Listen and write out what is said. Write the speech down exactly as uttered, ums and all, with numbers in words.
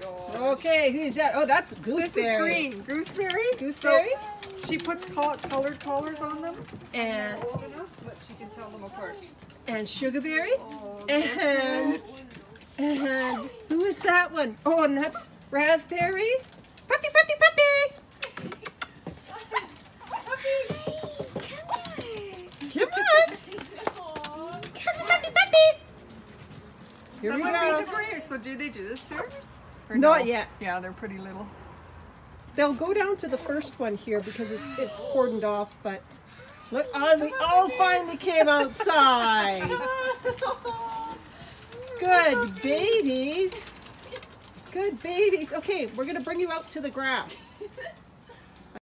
Okay, who's that? Oh, that's gooseberry. This is green. Gooseberry. Gooseberry. So she puts col colored collars on them. And old enough so that she can tell them apart. And sugarberry. Oh, and and who is that one? Oh, and that's raspberry. Puppy, puppy, puppy. Come on. Come puppy, puppy. Here we Someone go. made the green. So do they do the stairs? Or Not no? yet. Yeah, they're pretty little. They'll go down to the first one here because it's, it's cordoned off, but look, oh, we all finally came outside. Good babies. Good babies. Okay, we're going to bring you out to the grass.